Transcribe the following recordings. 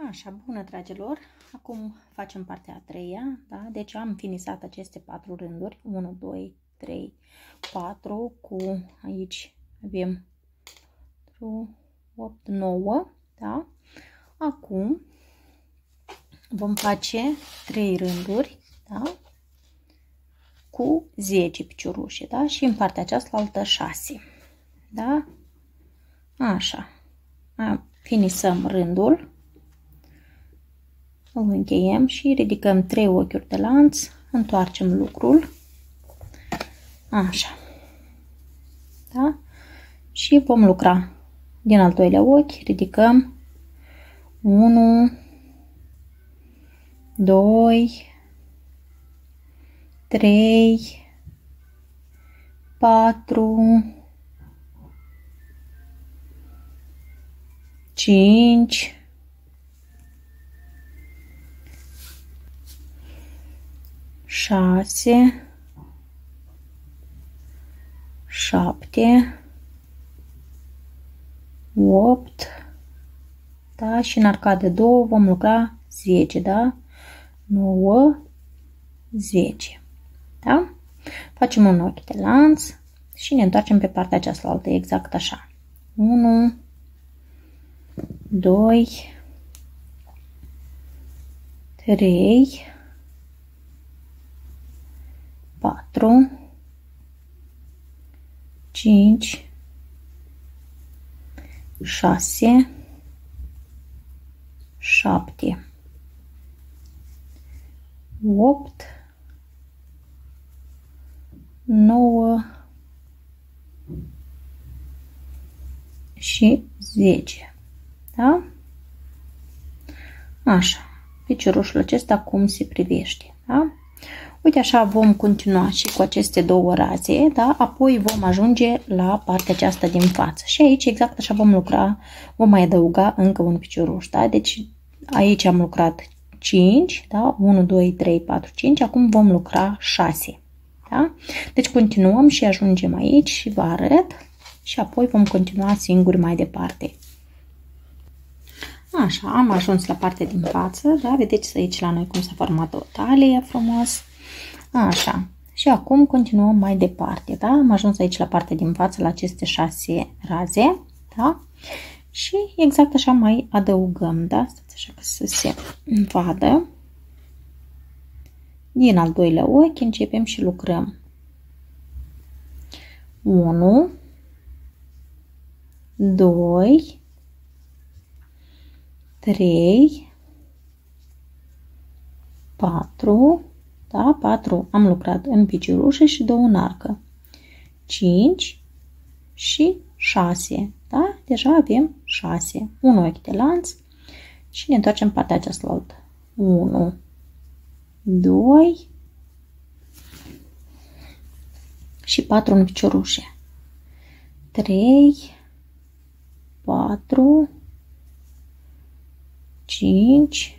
Așa, bună, dragilor! Acum facem partea a treia, da? Deci am finisat aceste 4 rânduri, 1, 2, 3, 4, cu aici avem 8, 9, da? Acum vom face 3 rânduri, da? Cu 10 piciorușe, da? Și în partea aceasta altă 6, da? Așa, finisăm rândul. Îl încheiem și ridicăm 3 ochiuri de lanț, întoarcem lucrul, așa, da? Și vom lucra din al doilea ochi, ridicăm 1, 2, 3, 4, 5, 6, 7, 8, da? Și în arcade 2 vom lucra 10, da? 9, 10, da? Facem un ochi de lanț și ne întoarcem pe partea cealaltă, exact așa. 1, 2, 3, 4, 5, 6, 7, 8, 9 și 10, da? Așa, piciorușul acesta cum se privește, da? Uite, așa vom continua și cu aceste două raze, da? Apoi vom ajunge la partea aceasta din față. Și aici exact așa vom lucra, vom mai adăuga încă un picioruș, da? Deci aici am lucrat 5, da? 1, 2, 3, 4, 5, acum vom lucra 6, da? Deci continuăm și ajungem aici și vă arăt și apoi vom continua singuri mai departe. Așa, am ajuns la partea din față, da? Vedeți aici la noi cum s-a format o talie frumos. Așa, și acum continuăm mai departe, da? Am ajuns aici la partea din față, la aceste 6 raze, da? Și exact așa mai adăugăm, da? Stați așa ca să se vadă. Din al doilea ochi începem și lucrăm. 1, 2, 3, 4, da? 4 am lucrat în piciorușă și 2 în arcă. 5 și 6, da? Deja avem 6. Un ochi de lanț și ne întoarcem partea aceasta. 1, 2 și 4 în piciorușe. 3, 4, 5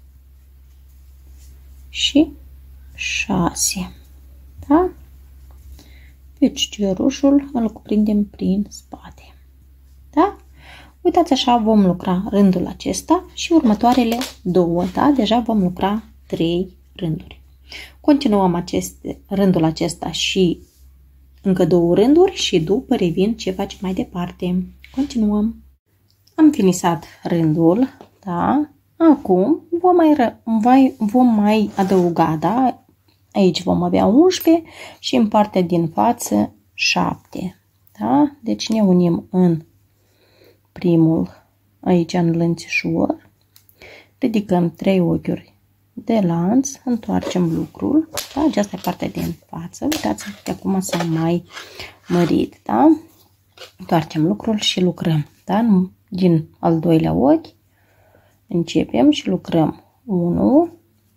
și 6, da? Piciorușul îl cuprindem prin spate, da? Uitați, așa vom lucra rândul acesta și următoarele 2, da? Deja vom lucra 3 rânduri. Continuăm rândul acesta și încă 2 rânduri și după revin ce facem mai departe. Continuăm. Am finisat rândul, da? Acum vom mai adăuga, da? Aici vom avea 11 și în partea din față 7, da? Deci ne unim în primul, aici în lănțișor, ridicăm 3 ochiuri de lanț, întoarcem lucrul, da? Aceasta e partea din față, uitați că acum s-a mai mărit, da? Întoarcem lucrul și lucrăm, da? Din al doilea ochi începem și lucrăm 1,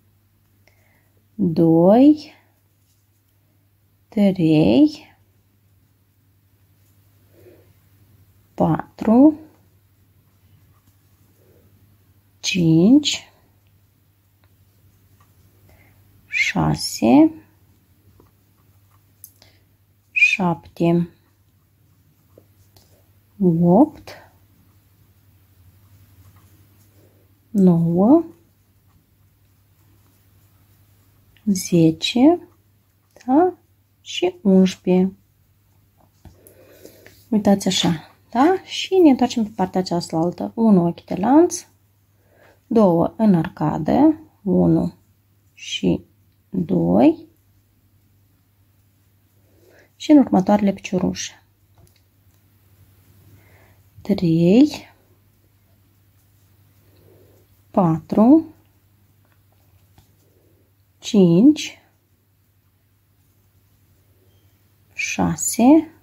2, 3, 4, 5, 6, 7, 8, 9, 10, da? Și 11. Uitați așa, da? Și ne întoarcem pe partea cealaltă. 1 ochi de lanț, 2 în arcadă, 1 și 2 și în următoarele piciorușe. 3, 4, 5, 6,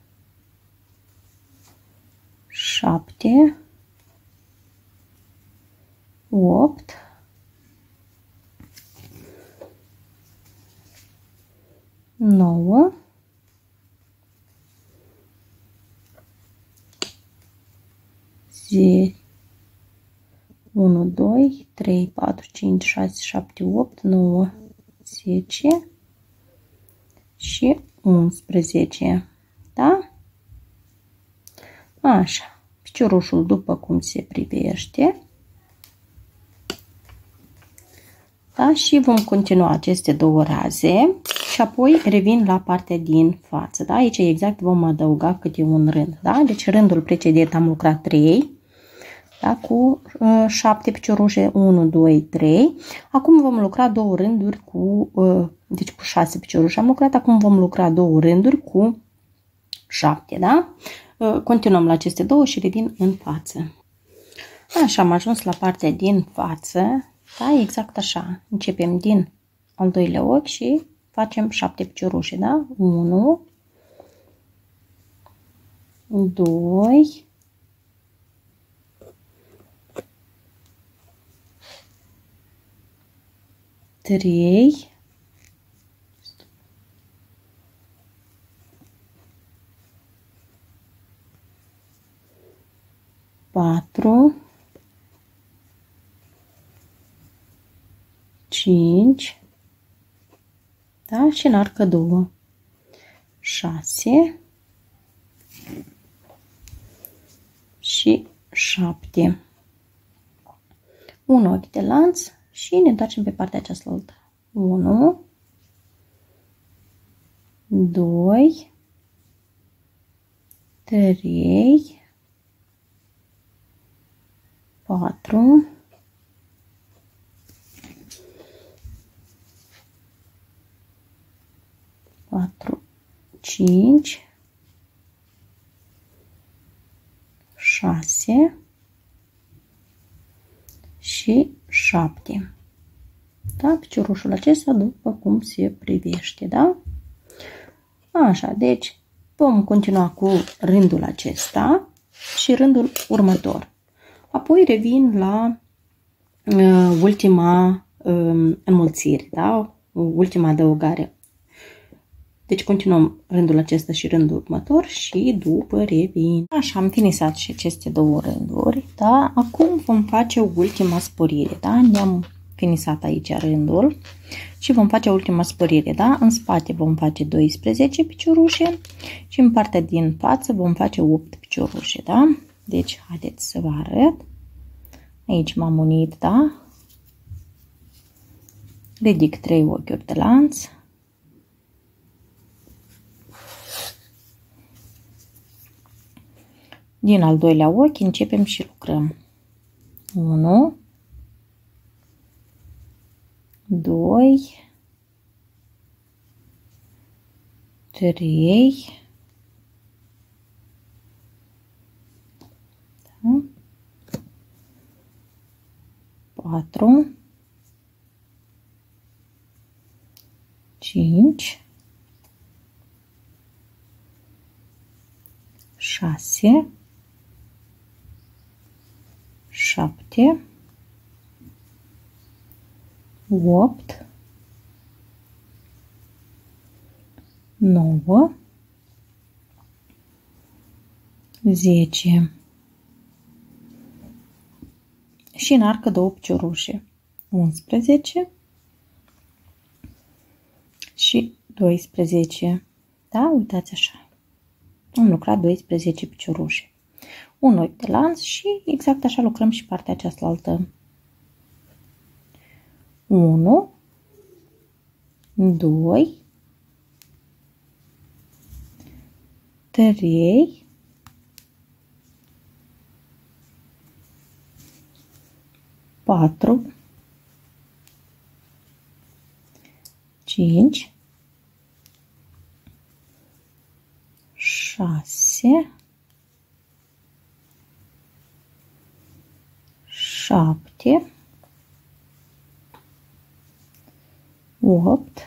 7, 8, 9, 10, 1, 2, 3, 4, 5, 6, 7, 8, 9, 10 și 11. Da? Așa. Piciorușul după cum se privește. Da? Și vom continua aceste două raze și apoi revin la partea din față. Da? Aici exact vom adăuga câte un rând. Da? Deci rândul precedent am lucrat 3. Da? Cu 7 piciorușe, 1, 2, 3. Acum vom lucra două rânduri cu, deci cu 6 piciorușe am lucrat, acum vom lucra două rânduri cu 7, da? Continuăm la aceste două și revin în față. Așa, am ajuns la partea din față, da? Exact așa. Începem din al doilea ochi și facem 7 piciorușe, da? 1, 2, 3, 4, 5, da? Și în arcă 2, 6 și 7. Un ochi de lanț și ne întoarcem pe partea cealaltă. 1, 2, 3, 4, 5, 6 și 7. Da? Piciorușul acesta după cum se privește, da? Așa, deci vom continua cu rândul acesta și rândul următor. Apoi revin la ultima înmulțire, da? Ultima adăugare. Deci continuăm rândul acesta și rândul următor și după revin. Așa, am finisat și aceste două rânduri, da? Acum vom face ultima sporire, da? Ne-am finisat aici rândul și vom face ultima sporire, da? În spate vom face 12 piciorușe și în partea din față vom face 8 piciorușe, da? Deci, haideți să vă arăt. Aici m-am unit, da? Ridic 3 ochiuri de lanț. Din al doilea ochi începem și lucrăm. 1, 2, 3, da? 4, 5, 6, 7, 8, 9, 10 și în arcă 2 piciorușe, 11 și 12, da? Uitați așa, am lucrat 12 piciorușe, un ochi de lanț și exact așa lucrăm și partea cealaltă. 1, 2, 3, 4, 5, 6, 7, 8,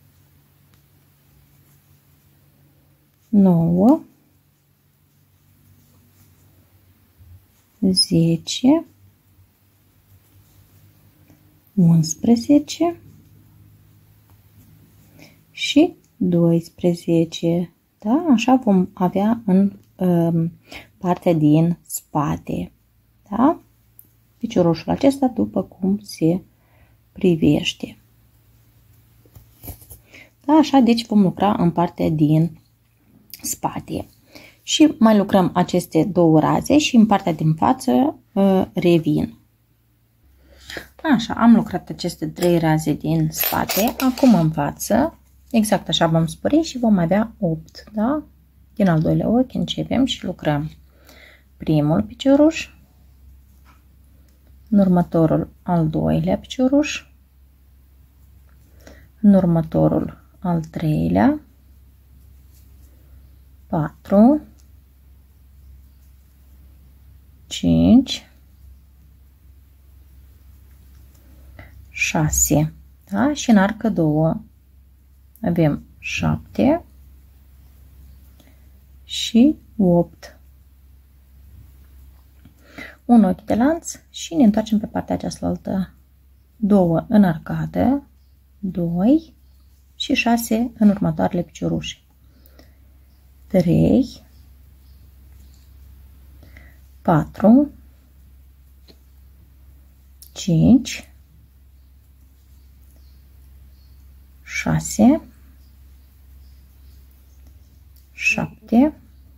9, 10, 11 și 12. Da? Așa vom avea în partea din spate. Da? Piciorușul acesta după cum se privește. Da? Așa, deci vom lucra în partea din spate. Și mai lucrăm aceste două raze și în partea din față revin. Așa, am lucrat aceste 3 raze din spate. Acum în față, exact așa vom spări și vom avea 8. Da? Din al doilea ochi începem și lucrăm primul picioruș, în următorul al doilea picioruș, în următorul al treilea, 4, 5, 6, da? Și în arcă 2 avem 7 și 8. Un ochi de lanț și ne întoarcem pe partea cealaltă. 2 în arcadă, 2 și 6 în următoarele piciorușe. 3, 4, 5, 6, 7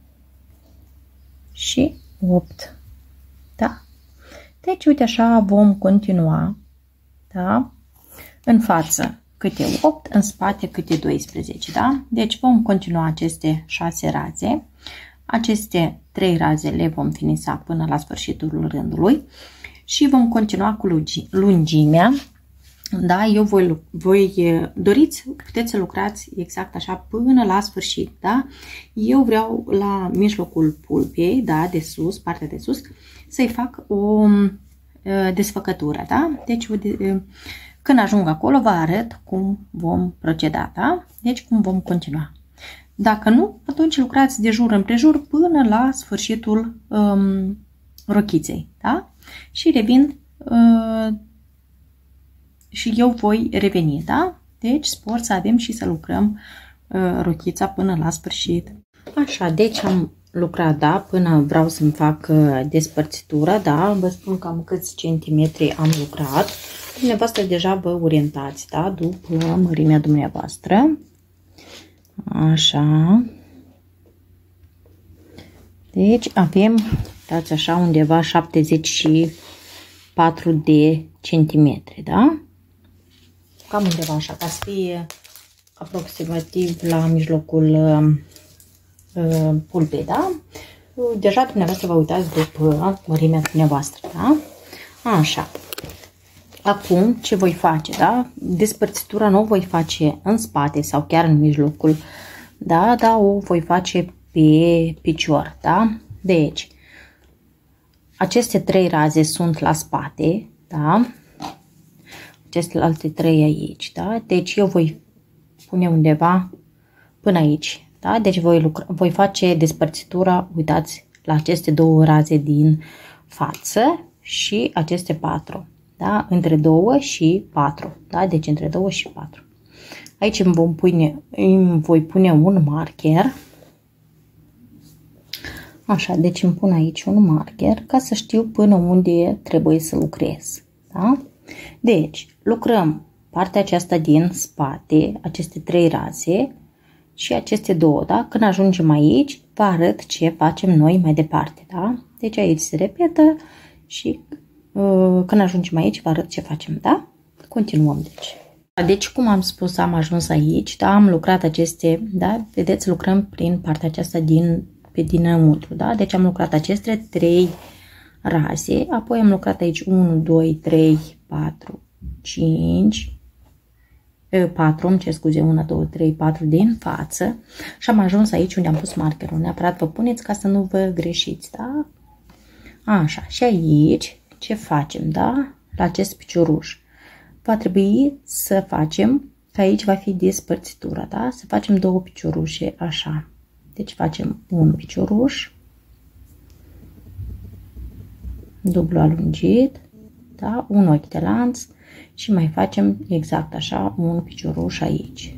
și 8. Da? Deci, uite așa vom continua. Da? În față câte 8, în spate câte 12. Da? Deci vom continua aceste 6 raze. Aceste 3 raze le vom finisa până la sfârșitul rândului și vom continua cu lungimea. Da, eu doriți, puteți să lucrați exact așa până la sfârșit, da? Eu vreau la mijlocul pulpei, da, de sus, partea de sus, să-i fac o desfăcătură, da? Deci, când ajung acolo, vă arăt cum vom proceda, da? Deci, cum vom continua. Dacă nu, atunci lucrați de jur împrejur până la sfârșitul rochiței, da? Și revin și eu voi reveni, da? Deci spor să avem și să lucrăm rochița până la sfârșit. Așa, deci am lucrat, da, până vreau să-mi fac despărțitura, da? Vă spun cam câți centimetri am lucrat. Dumneavoastră deja vă orientați, da? După mărimea dumneavoastră. Așa. Deci avem, dați așa, undeva 74 de centimetri, da? Cam undeva așa, ca să fie aproximativ la mijlocul pulpei, da? Deja dumneavoastră vă uitați după mărimea dumneavoastră, da? Așa. Acum ce voi face, da? Despărțitura nu o voi face în spate sau chiar în mijlocul, da? Da, o voi face pe picior, da? Deci, aceste 3 raze sunt la spate, da? Aceste alte 3 aici, da? Deci eu voi pune undeva până aici, da? Deci voi face despărțitura, uitați, la aceste 2 raze din față și aceste 4, da? Între 2 și 4, da? Deci între 2 și 4. Aici îmi voi pune un marker. Așa, deci îmi pun aici un marker ca să știu până unde trebuie să lucrez, da? Deci, lucrăm partea aceasta din spate, aceste 3 raze și aceste 2, da? Când ajungem aici, vă arăt ce facem noi mai departe, da? Deci aici se repetă și când ajungem aici, vă arăt ce facem, da? Continuăm, deci. Deci, cum am spus, am ajuns aici, da, am lucrat aceste, da, vedeți, lucrăm prin partea aceasta pe dinăuntru, da, deci am lucrat aceste 3 raze, apoi am lucrat aici 1, 2, 3, 4, 5, 4, îmi cer scuze, 1, 2, 3, 4 din față și am ajuns aici unde am pus markerul, neapărat vă puneți ca să nu vă greșiți, da, așa, și aici, ce facem, da, la acest picioruș. Va trebui să facem, că aici va fi despărțitura, da? Să facem 2 piciorușe așa. Deci facem un picioruș, dublu alungit, da? Un ochi de lanț și mai facem exact așa un picioruș aici.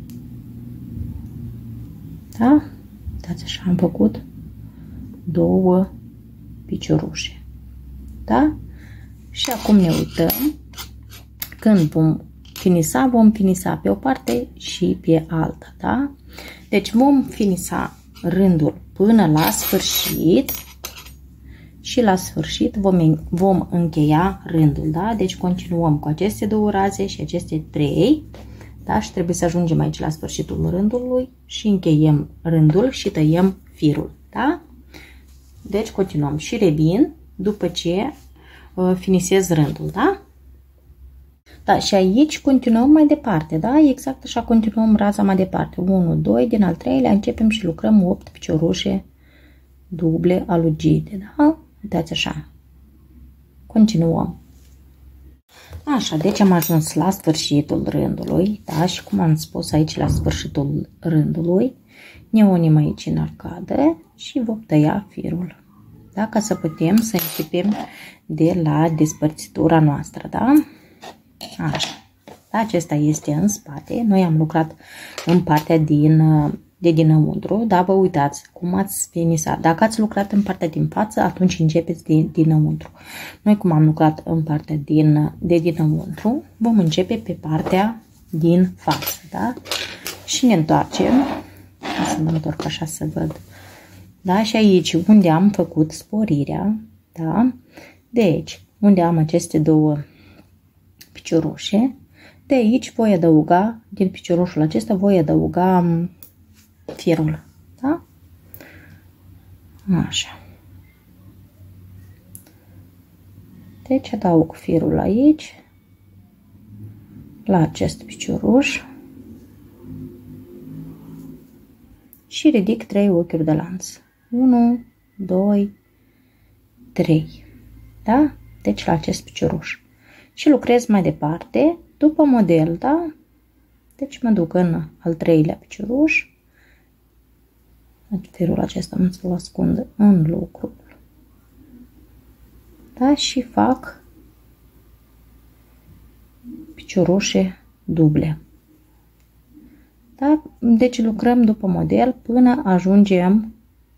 Da? Dați așa, am făcut 2 piciorușe. Da? Și acum ne uităm. Când vom finisa pe o parte și pe alta, da? Deci vom finisa rândul până la sfârșit și la sfârșit vom încheia rândul, da? Deci continuăm cu aceste 2 raze și aceste 3, da? Și trebuie să ajungem aici la sfârșitul rândului și încheiem rândul și tăiem firul, da? Deci continuăm și revin după ce finisez rândul, da? Da, și aici continuăm mai departe, da? Exact așa continuăm raza mai departe. 1, 2, din al 3-lea începem și lucrăm 8 piciorușe duble alungite, da? Uitați așa. Continuăm. Așa, deci am ajuns la sfârșitul rândului, da? Și cum am spus aici la sfârșitul rândului, ne unim aici în arcadă și vom tăia firul, da? Ca să putem să începem de la despărțitura noastră, da? Așa, da, acesta este în spate, noi am lucrat în partea de dinăuntru, da, vă uitați cum ați finisat. Dacă ați lucrat în partea din față, atunci începeți dinăuntru. Noi cum am lucrat în partea de dinăuntru, vom începe pe partea din față, da? Și ne întoarcem, să mă întorc așa să văd, da, și aici unde am făcut sporirea, da, deci unde am aceste 2 piciorușe, de aici voi adăuga, din piciorușul acesta voi adăuga firul, da? Așa. Deci adaug firul aici, la acest picioruș și ridic 3 ochiuri de lanț. 1, 2, 3, da? Deci la acest picioruș. Și lucrez mai departe, după model, da? Deci mă duc în al 3-lea picioruș. Firul acesta am să-l ascund în lucru. Da? Și fac piciorușe duble. Da? Deci lucrăm după model până ajungem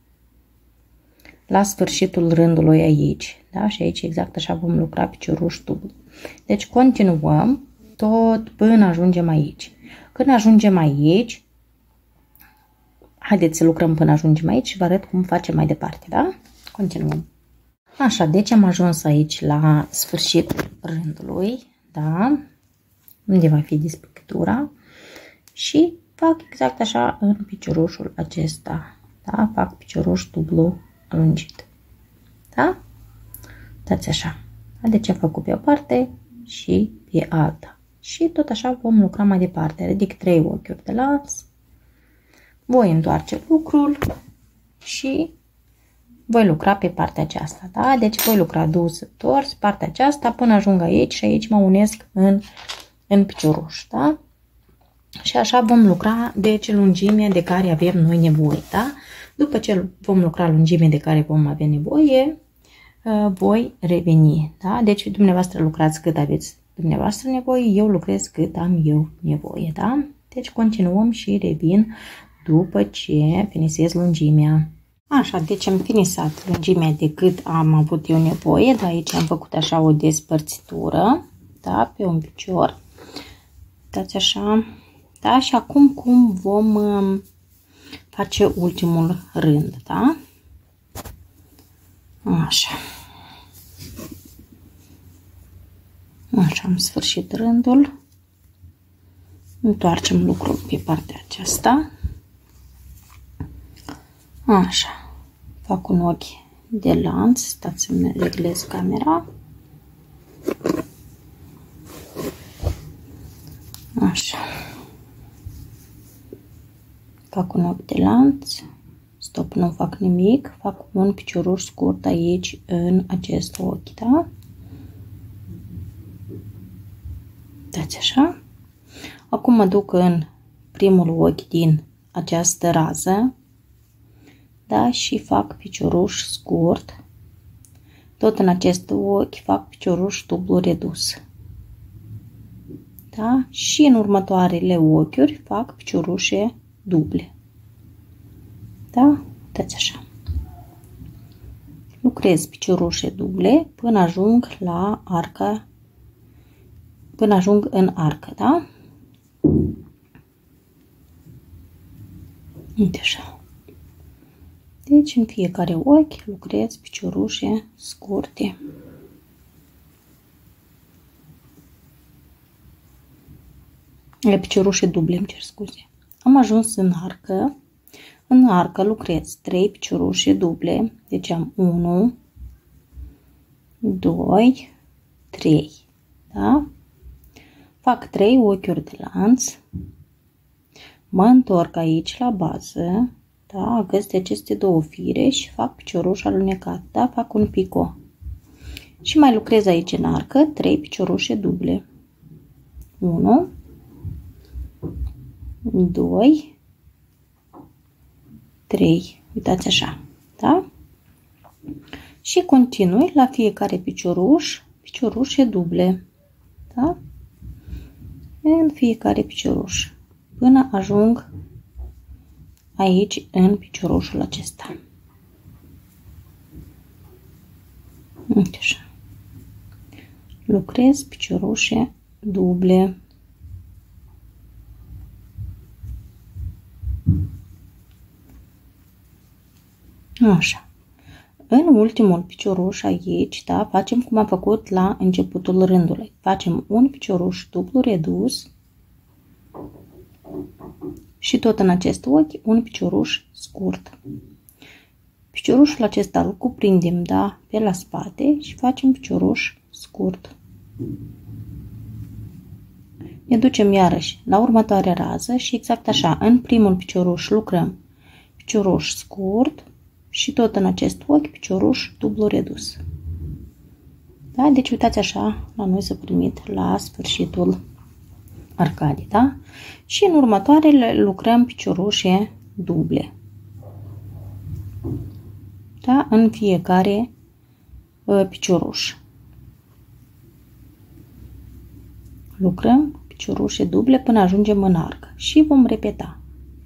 la sfârșitul rândului aici, da? Și aici exact așa vom lucra picioruș dublu. Deci continuăm tot până ajungem aici. Când ajungem aici, haideți să lucrăm până ajungem aici și vă arăt cum facem mai departe, da? Continuăm. Așa, deci am ajuns aici la sfârșitul rândului, da? Unde va fi despictura și fac exact așa în piciorușul acesta, da? Fac picioruș dublu alungit, da? Dați așa. Deci am făcut pe o parte și pe alta. Și tot așa vom lucra mai departe. Ridic 3 ochiuri de lanț, voi întoarce lucrul și voi lucra pe partea aceasta, da? Deci voi lucra dus, întors, partea aceasta până ajung aici și aici mă unesc în picioruș, da? Și așa vom lucra, deci lungimea de care avem noi nevoie, da? După ce vom lucra lungimea de care vom avea nevoie, voi reveni, da? Deci dumneavoastră lucrați cât aveți dumneavoastră nevoie, eu lucrez cât am eu nevoie, da? Deci continuăm și revin după ce finisez lungimea. Așa, deci am finisat lungimea de cât am avut eu nevoie, de aici am făcut așa o despărțitură, da? Pe un picior, dați așa, da? Și acum cum vom face ultimul rând, da? Așa. Așa am sfârșit rândul. Întoarcem lucrul pe partea aceasta. Așa. Fac un ochi de lanț. Stați să-mi reglez camera. Așa. Fac un ochi de lanț. Stop, nu fac nimic. Fac un picioruș scurt aici în acest ochi, da? Dați așa. Acum mă duc în primul ochi din această rază, da? Și fac picioruș scurt. Tot în acest ochi fac picioruș dublu redus. Da? Și în următoarele ochiuri fac piciorușe duble. Da? Uitați așa. Lucrez piciorușe duble până ajung la arca, până ajung în arcă, da? Uite așa. Deci în fiecare ochi lucrez piciorușe scurte. Piciorușe duble, îmi cer scuze. Am ajuns în arcă. În arcă lucrez 3 piciorușe duble. Deci am 1, 2, 3. Da? Fac 3 ochiuri de lanț. Mă întorc aici la bază. Da? Agăs de aceste două fire și fac picioruș alunecat. Da? Fac un picot. Și mai lucrez aici în arcă 3 piciorușe duble. 1, 2, 3. Uitați așa. Da? Și continui la fiecare picioruș, piciorușe duble. Da? În fiecare picioruș. Până ajung aici în piciorușul acesta. Uite așa. Lucrez piciorușe duble. Așa. În ultimul picioruș aici, da, facem cum am făcut la începutul rândului. Facem un picioruș dublu redus și tot în acest ochi un picioruș scurt. Piciorușul acesta îl cuprindem, da, pe la spate și facem picioruș scurt. Ne ducem iarăși la următoarea rază și exact așa, în primul picioruș lucrăm picioruș scurt și tot în acest ochi picioruș dublu redus. Da? Deci uitați așa, la noi s-a primit la sfârșitul arcadei, da? Și în următoarele lucrăm piciorușe duble. Da? În fiecare picioruș. Lucrăm piciorușe duble până ajungem în arcă și vom repeta.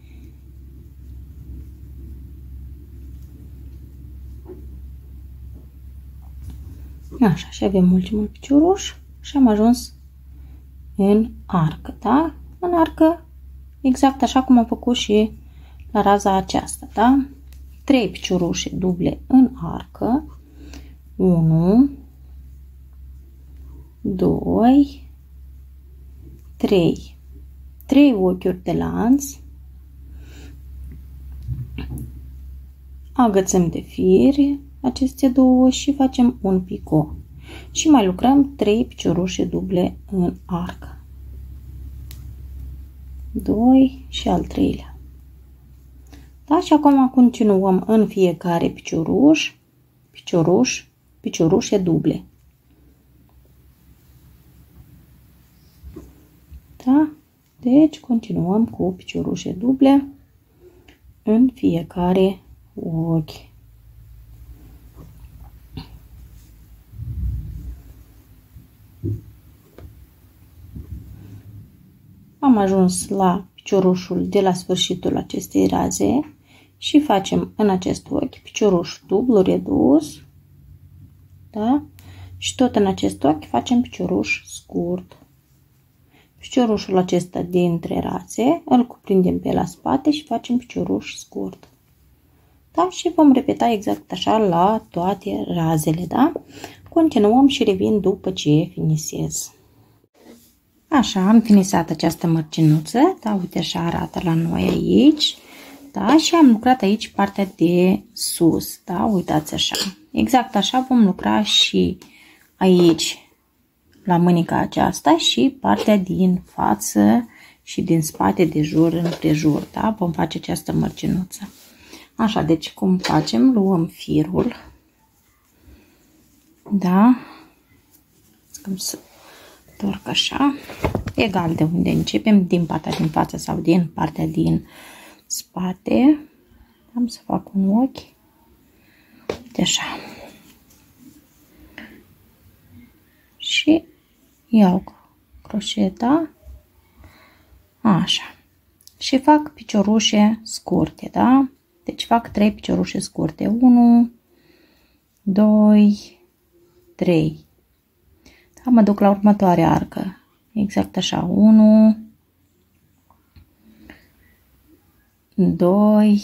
Așa, și avem ultimul picioruș și am ajuns în arcă, da? În arcă, exact așa cum am făcut și la raza aceasta, da? 3 piciorușe duble în arcă. 1, 2, 3. 3 ochiuri de lanț. Agățăm de fir aceste două și facem un picot. Și mai lucrăm 3 piciorușe duble în arcă. 2 și al treilea. Da? Și acum continuăm în fiecare piciorușe duble. Da? Deci continuăm cu piciorușe duble în fiecare ochi. Am ajuns la piciorușul de la sfârșitul acestei raze și facem în acest ochi picioruș dublu redus, da? Și tot în acest ochi facem picioruș scurt. Piciorușul acesta dintre raze îl cuprindem pe la spate și facem picioruș scurt. Da? Și vom repeta exact așa la toate razele, da? Continuăm și revin după ce finisez. Așa, am finisat această mărginuță, da, uite așa arată la noi aici, da, și am lucrat aici partea de sus, da, uitați așa. Exact așa vom lucra și aici, la mânica aceasta și partea din față și din spate, de jur împrejur, da, vom face această mărginuță. Așa, deci cum facem? Luăm firul, da, cum să torc așa, egal de unde începem, din partea din față sau din partea din spate. Am să fac un ochi, uite așa, și iau croșeta, așa, și fac piciorușe scurte, da? Deci fac 3 piciorușe scurte, 1, 2, 3. Da, mă duc la următoarea arcă, exact așa, 1, 2,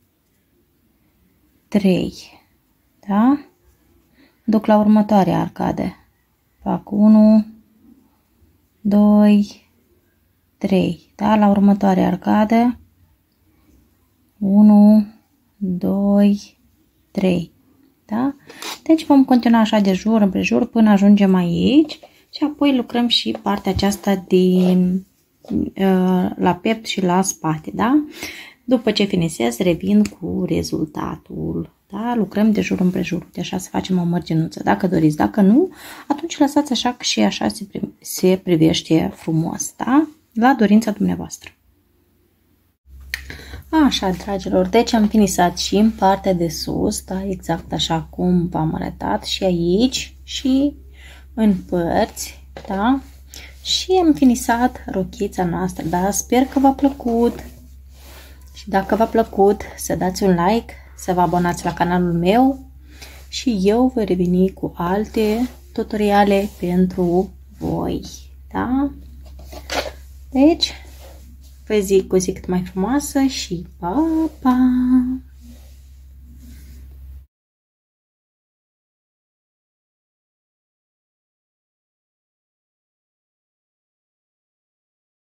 3, da? Duc la următoarea arcadă, fac 1, 2, 3, da? La următoarea arcadă, 1, 2, 3, da? Deci vom continua așa de jur împrejur până ajungem aici și apoi lucrăm și partea aceasta din la piept și la spate, da? După ce finisez, revin cu rezultatul, da? Lucrăm de jur împrejur, de așa să facem o mărginuță, dacă doriți, dacă nu, atunci lăsați așa că și așa se privește frumos, da? La dorința dumneavoastră. Așa, dragilor, deci am finisat și în partea de sus, da, exact așa cum v-am arătat, și aici și în părți, da, și am finisat rochița noastră, da, sper că v-a plăcut și dacă v-a plăcut să dați un like, să vă abonați la canalul meu și eu voi reveni cu alte tutoriale pentru voi, da, deci, vă zic o zi cât mai frumoasă și pa, pa!